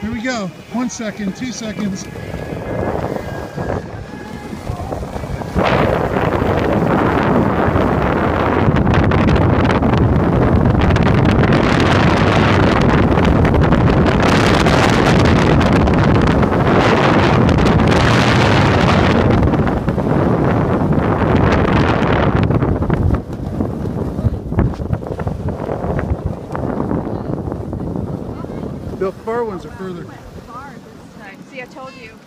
Here we go. 1 second, 2 seconds. The far ones are further. Far this time. See, I told you.